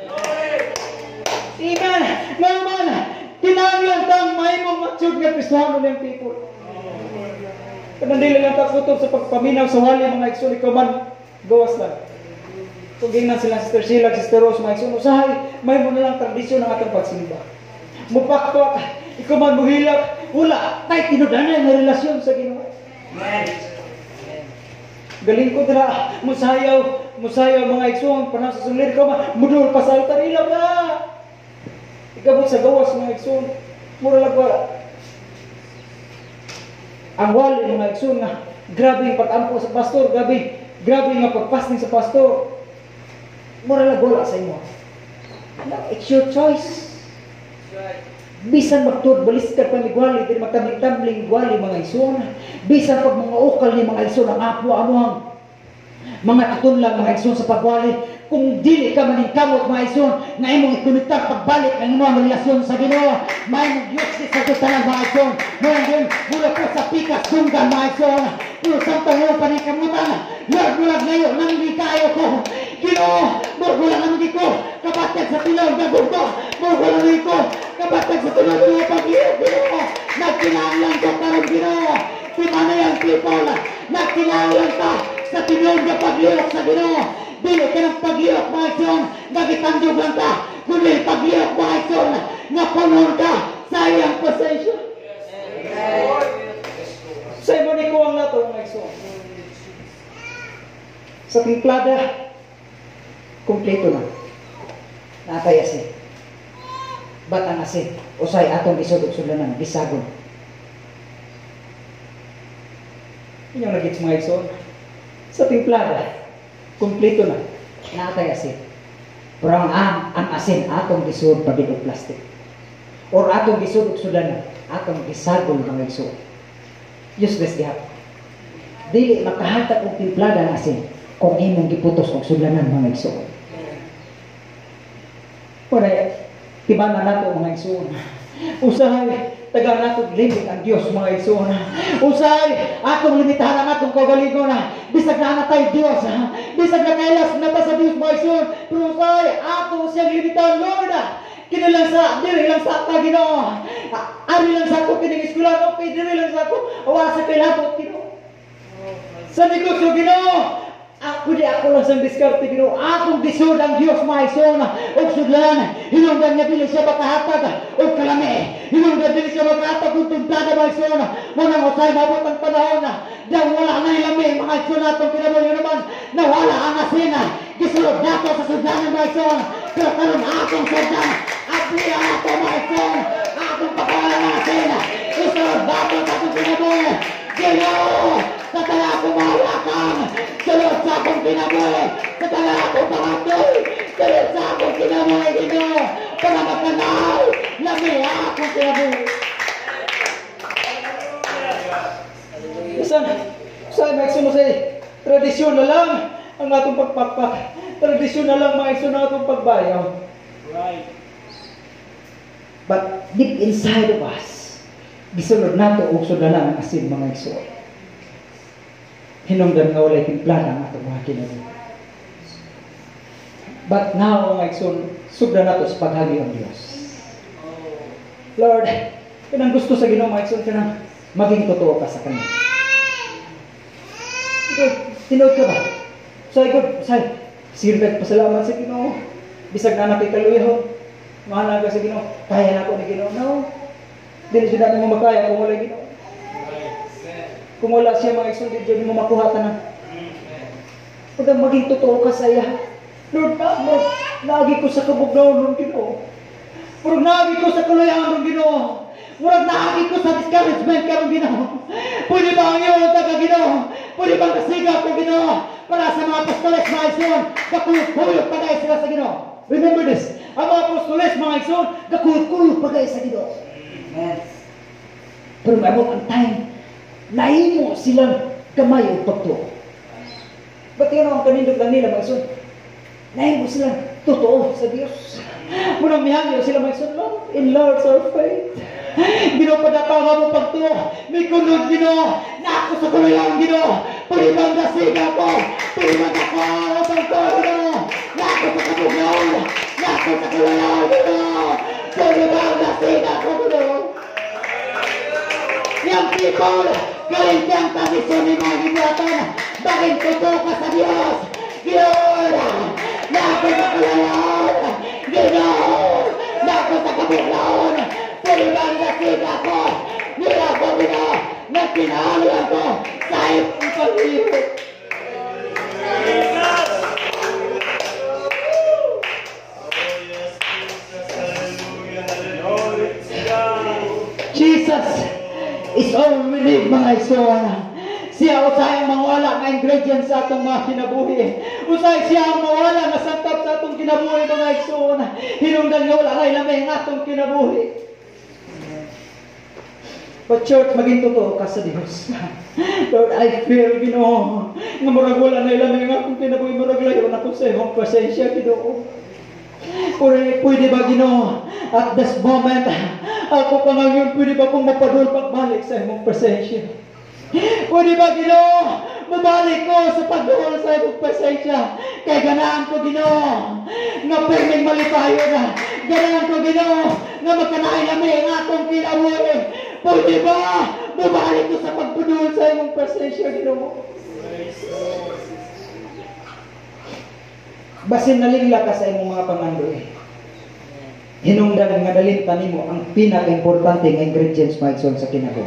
Amen! Naman! Kinanglan tang may mong matsug na Kristohanon ng people. Kanandili lang takutob sa pagpaminaw sa wali mga igsoon ikaw man. Gawas lang. Kung gingnan silang Sister Sheila, Sister Rose, mga igsoon, usahay, may mo na lang tradisyon ng atong pagsimba. Mupakpak, ikaw man muhilak, wala, kahit tinudanan na relasyon sa Ginoo. Galing ko dira, musayaw mga igsoon, panang sa sumlir ka man, mudul pa sa altar, ilaw na! Ikabot sa gawas mga igsoon, mura lang wala. Ang wali mga igsoon nga, grabe yung pag-ampo sa pastor, grabe nga pagpasning sa pastor. Mura lang wala sa imo. It's your choice. Bisan magtud baliskad pa ni gwali, dili magtabling-tabling gwali mga igsoon. Bisan pag mga ukal ni mga igsoon ang apo amuang mga katunlang mga igsoon sa pagwali. Kung dili ka maningkamot mga igsoon, nga imong ikonektar pagbalik ang imong relasyon sa Ginoo, may mong Diyos sa totalan mga igsoon. Mula po sa pikas sunggan mga igsoon. Pero samtang mo paningkamutan, Lord, mulag ngayon, nangli kayo ko. Ginoo, mula nangli ko, kapatid sa tilaw na gusto. Mula nangli ko, kapatid sa tilaw na pag-iyak, Ginoo. Nagkinahanglan ko karon Ginoo. Timana yung people, nagkinahanglan ka sa tilaw na pag-iyak sa Ginoo. Dili ka ng pag-iyak mga igsoon, nagitandog lang ka. Kundi pag-iyak mga igsoon, nga punon ka sa iyang pasensya. Sa imo ni kuwang na ito mga igsoon. Sa timplada, kumpleto na. Natay asin. Batang asin. Usay atong isod-udsulanan, bisagon. Inyong nagits mga igsoon. Sa timplada, kumpleto na. Natay asin. Pero ang asin atong gisod pagiging plastic. Or atong gisod-udsulanan, atong bisagon mga igsoon. Useless gihapon. Dili makahatag og timplada ng asin kung imong giputos og sudlanan mga igsoon. Para tibanan nato mga igsoon. Usahay taga nato limit ang Dios mga igsoon. Usahay atong limitahan ang atong kagalingon na bisag na natay Dios. Bisag na kailas na ta sa Dios mga igsoon. Pero usahay atong siyang limitahan Lord. Kini lang sa diri lang sa ta Ginoo. Ari lang sa ko kining eskwela okay diri lang sa ko. Awa sa kilabot Ginoo. Sa negosyo Ginoo. Ako lang sa diskarte Ginoo. Akong disod ang Dios mga igsoon. Og sudlan hinungdan nga dili siya makahatag og kalami. Hinungdan dili siya makahatag og tuntada mga igsoon. Mo nang usay mabot ang panahon daw wala na ilami mga igsoon atong kinabuhi naman na wala ang asin. Gisulod nato sa sudlan mga igsoon. Pero karon atong sudlan abli ato mga igsoon. Atong pagkawalan ng asin. Isulod nato sa atong kinabuhi. Ginoo, sa tala akong mahalakan, sulod sa akong kinabuhi, sa tala akong pangatol, sulod sa akong kinabuhi, Ginoo, para magkanaw, lami akong kinabuhi. Saan maigsoon mo sa tradisyon na lang ang atong pagpakpak, tradisyon na lang maigsoon ang atong pagbayaw. Right. But deep inside of us, gisunod nato og sudlanan ang asin mga igsoon. Hinungdan nga walay timplada ang atong mga kinabuhi. But now, mga igsoon, subra na to sa paghagi ang Diyos. Lord, kanang gusto sa Ginoo, mga igsoon, kanang maging totoo ka sa Kanya. God, tinood ka ba? Say, God, say, sirvet pasalamat sa Ginoo. Bisag na nakikaluyaw. Mahal ka sa Ginoo. Kaya na ako ni Ginoo. No. Dili siya natin mo makaya kung wala Ginoo. Kung wala siya, mga igsoon, di mo makuha na. Kung maging totoo ka sa iya. Lord, naagi ko sa kabugnaw ng Ginoo. Murag naagi ko sa kaluyahan ng Ginoo. Murag naagi ko sa discouragement ka ng Ginoo. Pwede ba ang iyong taga Ginoo? Pwede bang kasiga ko Ginoo? Para sa mga apostoles, mga igsoon, kakuyot-kuyot pa dahil sila sa Ginoo. Remember this. Ang mga apostoles, mga igsoon, kakuyot-kuyot pa dahil sa Ginoo. Yes. Pero maabot ang time, nahimo silang kamay o pagtuo. Ba't yun ang kanindot lang nila, mga igsoon? Nahimo silang totoo sa Diyos. Munang mihangyo sila, mga igsoon, Lord, enlarge our faith. Ginoo, padatawa mo pagtuo. May kunod, Ginoo, na ako sa kuluyan, Ginoo. Pulibang nasiga ko. Pulibang ako ang pagtuo, Ginoo. Na ako sa kabugnaw. Na ako sa kuluyan, Ginoo. Pulibang nasiga ko, Ginoo. Young people, galing siyang tradisyon ni mga gibuatan. Bakit totoo ka sa Diyos? Ginoo, na ako sa kuluyan. Ginoo, na ako sa kabugnaw. Pulibang nasiga ko. Nila ko, Ginoo, na kinahalian ko sa iyong pag-ibig. Jesus is all we need, mga igsoon. Siya usay ang mawala nga ingredients sa atong mga kinabuhi. Usay siya ang mawala nga sangkap sa atong kinabuhi, mga igsoon. Hinungdan nga wala kay lamay ang atong kinabuhi. But church, maging totoo ka sa Diyos. Lord, I fear, Ginoo, nga murag wala na ilamay ang akong kinabuhi, murag layo na ko sa iyong pasensya, Ginoo. Pwede ba, Ginoo, at this moment, ako pa ngayon, pwede ba kong mapadul pagbalik sa iyong presensya? Pwede ba, Ginoo, mabalik ko sa pagduhol sa iyong presensya? Kaya ganaan ko, Ginoo, nga perming malipayo na. Ganaan ko, Ginoo, nga magkanain namin ang atong kinabuhi. Pwede ba, mabalik ko sa pagduhol sa iyong presensya, Ginoo? Basin nalingla ka sa imong mga pangandoy. Hinungdan nga dalin kanimo ang pinaka-importante nga ingredients maigsoon sa kinabuhi.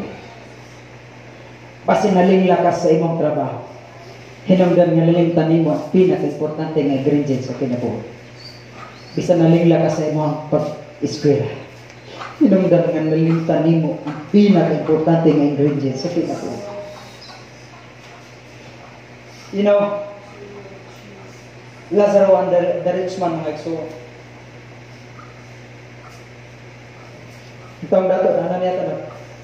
Basin nalingla ka sa imong trabaho. Hinungdan nga dalin kanimo ang pinaka-importante nga ingredients sa kinabuhi. Bisan nalingla ka sa imong pag-eskwela. Hinungdan nga dalin kanimo ang pinaka-importante nga ingredients sa kinabuhi. You know, Lazaro and the rich man, mga igsoon. Itong dato, ano niya ito?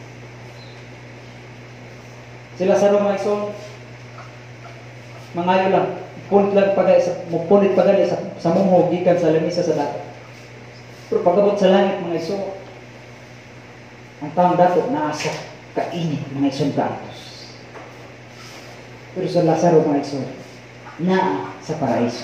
Si Lazaro, mga igsoon, mangayo lang, mupunit pagay sa mungho, gikan sa lamisa sa dato. Pero pagabot sa langit, mga igsoon, ang taong dato, naasa, kainit, mga igsoon kaantos. Pero sa Lazaro, mga igsoon, naa sa paraiso.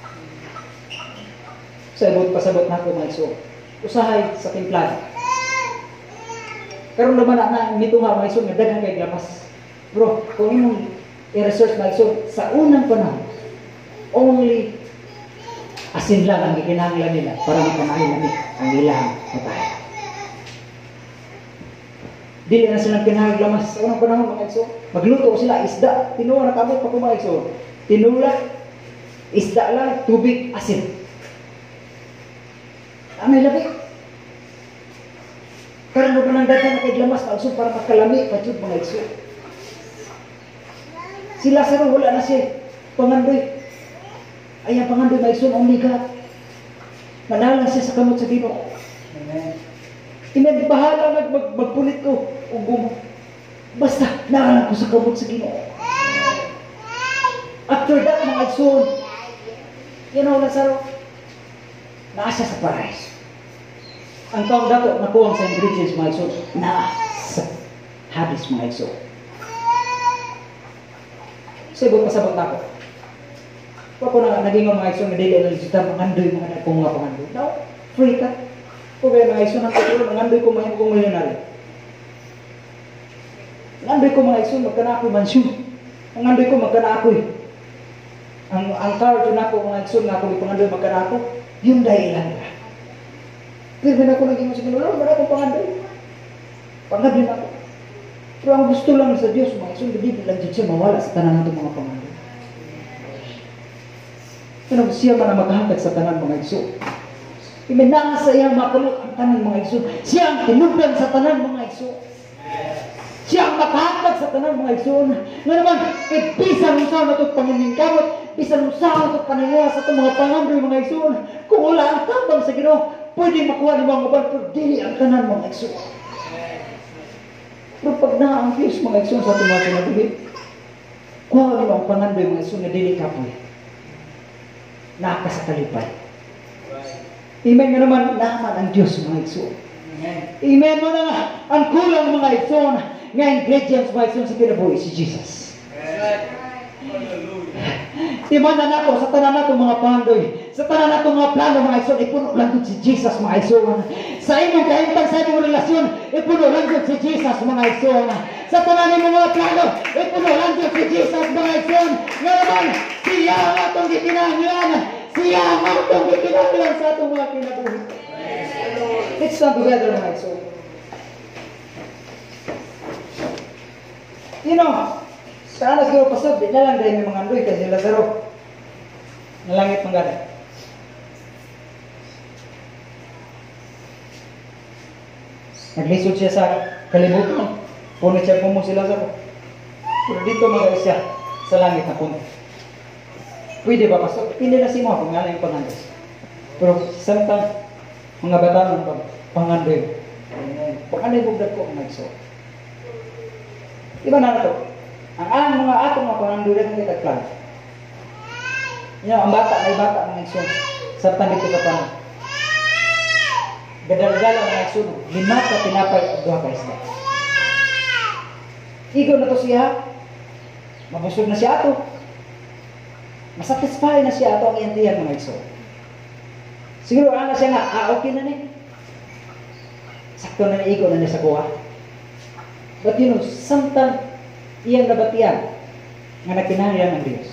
Pasabot na ito, mga igsoon. Usahay sa timplado. Karon naman na nito nga, mga igsoon, nga daghang kay glamas. Bro, kung imong i-research, mga igsoon, sa unang panahon, only asin lang ang ikinahanglan nila para makanain namin ang ilang matay. Dili na silang kinahanglan glamas. Sa unang panahon, mga igsoon, magluto sila isda. Tinuwa na kamot pa po, mga igsoon. Tinula, isda lang, tubig, asin. May labi. Karon mo pa nang dagan na kay glamas pausog para makalami patud mga igsoon. Si Lazaro wala na siya pangandoy. Ay ang pangandoy mga igsoon only God. Manalang siya sa kamot sa Ginoo. Amen. Bahala magpulit ko ug basta naalang ko sa kamot sa Ginoo. After that, mga igsoon, you know, Lazaro, naasa sa paraiso. Ang taong dato, nakuha sa ingredients, mga igsoon, naasa Hades, mga igsoon. Sabot pasabot na ako. Wa ko na naging mga igsoon nga dili na lisita mangandoy mga dagkong mga pangandoy. Now, free ka. Kung kaya mga igsoon ang tutulong, mangandoy ko mahimo kong milyonaryo. Mangandoy ko mga igsoon magkana ako'y mansyon. Mangandoy ko magkana ako'y ang car dyan ako mga igsoon nga ako'y pangandoy magkana ako. Yun dahilan ka. Pero na ako naging sa Ginoo, wala akong pangandoy. Pangandoy na ako. Pero ang gusto lang sa Diyos, mga igsoon, hindi lang dyan siya mawala sa tanan ng mga pangandoy. Pero siya man ang maghatag sa tanan mga igsoon. Iminanga sa iyang makamot ang tanan mga igsoon. Siya ang tinubdan sa tanan mga igsoon. Siya ang makahatag sa tanan mga igsoon. Nga naman, bisan mo sa natut panginingkamot, bisan mo sa natut paningwa sa itong mga pangandoy mga igsoon. Kung wala ang tabang sa Ginoo, pwede makuha ni mga uban, pero dili ang tanan mga igsoon. Pero pag na ang Diyos mga igsoon sa itong mga pinagubit, kuha ni mga pangandoy mga igsoon na dili kapoy. Naka sa kalipay. Amen nga naman, naman ang Diyos mga igsoon. Amen mo na nga, ang kulang mga igsoon, nga ingredients mga igsoon sa kinabuhi si Jesus. Timanda na ako sa tanan nato mga pandoy, sa tanan nato mga plano mga igsoon, ipuno lang si Jesus mga igsoon. Sa inyong kahintang sa inyong relasyon, ipuno lang si Jesus mga igsoon. Sa tanan ng mga plano, ipuno lang si Jesus mga igsoon. Nga naman, siya ang atong gikinahanglan. Siya ang atong gikinahanglan sa atong mga kinabuhi. Let's stand together mga igsoon. You know, sa anas ko pasod, di na lang dahil may mga andoy kasi Lazaro. Nalangit mga gada. Naglisod siya sa kalibutan. Punit siya pumo si Lazaro. Pero dito mga siya sa langit na punto. Pwede ba pasok? Hindi na si mo kung nga yung pangandoy. Pero samtang mga bata ng pangandoy. Pangandoy bugdag ko ang nagso. Iba na ito. Ang mga atong mga pangandoy na kitagplan. Ang bata, may bata mga nagso. Samtang dito ka pa. Gadal-gala mga nagso. 5 ka tinapay at 2 ka isda. Igo na to siya. Mabusog na siya ato. Masatisfy na siya ato ang iyantiyan mga igsoon. Siguro ana siya nga, okay na ni. Sakto na igo na niya sa kuha. But you know, samtang iyang nabatian nga nakinahanglan ng Diyos.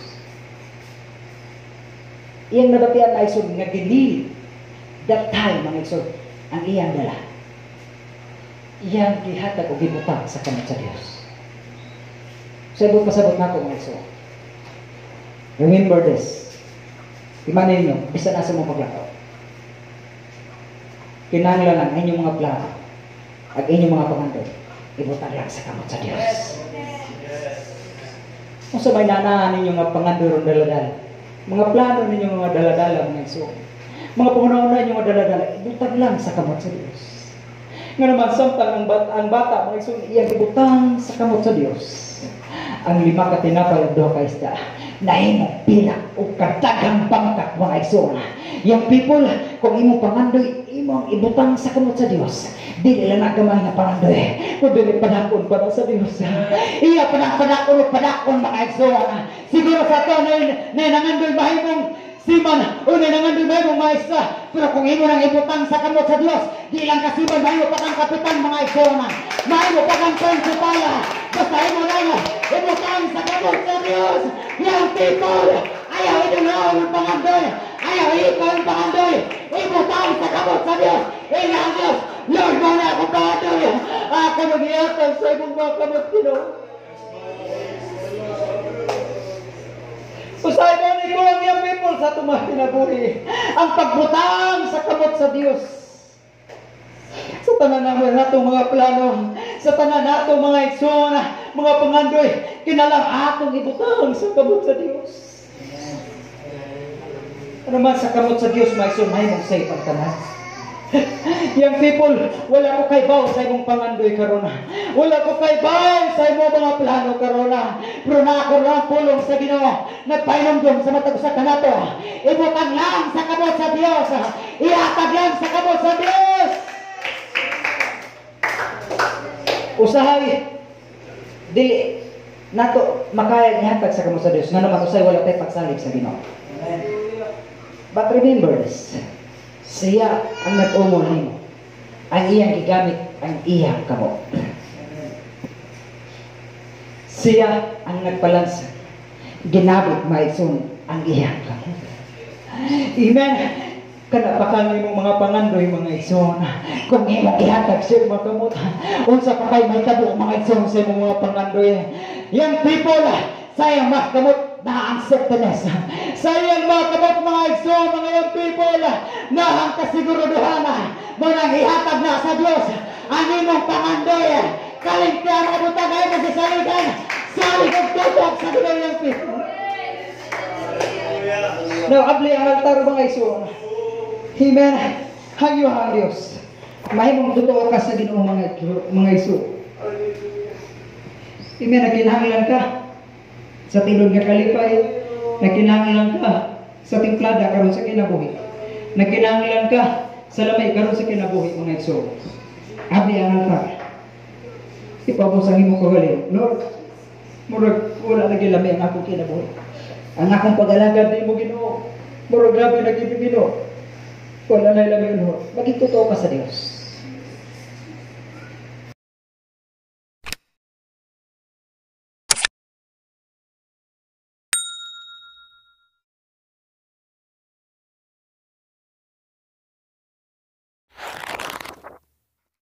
Iyang nabatian na igsoon nga gili that time mga igsoon ang iyang dala. Iyang gihatag o gibutang sa kamot sa Diyos. Sabot pasabot na ako mga igsoon. Remember this. Imanin nyo, bisa na sa mga paglakaw. Kinahanglan ang inyong mga plano at inyong mga pangandoy. Ibutang lang sa kamot sa Diyos. Kung sa may nanaan ninyong mga pangandoy ron daladala, mga plano ninyong mga daladala, mga iso, mga pangunauna ninyong mga daladala, ibutang lang sa kamot sa Diyos. Nga naman, samtang ang bata, mga iso, iyang ibutang sa kamot sa Diyos. Ang 5 ka tinapay at 2 ka isda. Nahimong pilak o kadagang bangkak mga igsoon. Yung people, kung imong pangandoy, imong ibutang sa kamot sa Diyos. Dili lang nagamay na pangandoy. Mabili panakon para sa Diyos. Iya panakon mga igsoon. Siguro sa ito na nangandoy mahimong siman o na nangandoy mahimong maestra. Pero kung imo nang ibutang sa kamot sa Diyos, di lang kasiman mahimo pa kang kapitan mga igsoon. Mahimo pa kang prinsipala. Basta imo lang ibutang sa kamot sa Diyos. Yang people, ayaw idulaw ng pangandoy. Ayaw ikaw ng pangandoy. Ibutang sa kamot sa Diyos. Ang Diyos, Lord mo na ako pangandoy. Ako mag-iatag sa ibong mga kamot kino. Usay mo ni ko ang yung people sa tumakinabuhi. Ang pagbutang sa kamot sa Diyos. Sa tanan namin natong mga plano, sa tanan natong mga igsoon, mga pangandoy, kinalang atong ibutang sa kamot sa Diyos. Ano man sa kamot sa Diyos, mga igsoon, may mong safe ang tanan. Young people, wala ko kay baw sa imong pangandoy karona. Wala ko kay baw sa imong mga plano karona. Pero na ako lang pulong sa Ginoo. Nagpainomdom sa matag sa kanato. Ibutang lang sa kamot sa Diyos. Iatag lang sa kamot sa Diyos. Usahay dili nato makaya ihatag sa kamot sa Dios nga naman usay wala tay pagsalig sa Ginoo. But remember this, siya ang nag-umol nimo. Ang iyang gigamit ang iyang kamot. Siya ang nagbalansa. Ginabit maison ang iyang kamot. Amen. Kana bakal nimo mga pangandoy mga igsoon. Kung imong gihatag sa mga kamot, unsa pa kay may tabo mga igsoon sa imong mga pangandoy. Young people, sayang mga kamot na acceptance. Sayang mga kamot mga igsoon, mga young people, na ang kasiguraduhan mo nang ihatag na sa Dios ang imong pangandoy. Kaligtayan ang butang kayo sa saligan. Sa likod tutok sa mga young people. Now, abli ang altar mga igsoon. Amen. Hangyo ang Diyos. Mahimong totoo ka sa Ginoo mga iso. Amen. Nakinahanglan ka sa tilod nga kalipay. Nakinahanglan ka sa timplada karon sa kinabuhi. Nakinahanglan ka sa lamay karon sa kinabuhi mga iso. Abli ang altar. Ipabos ang imong kagalin. Lord, murag wala lagi lamay ang akong kinabuhi. Ang akong pag-alagad nimo Ginoo. Murag grabe lagi Ginoo. Wala na ilang yun, maging totoo ka sa Diyos.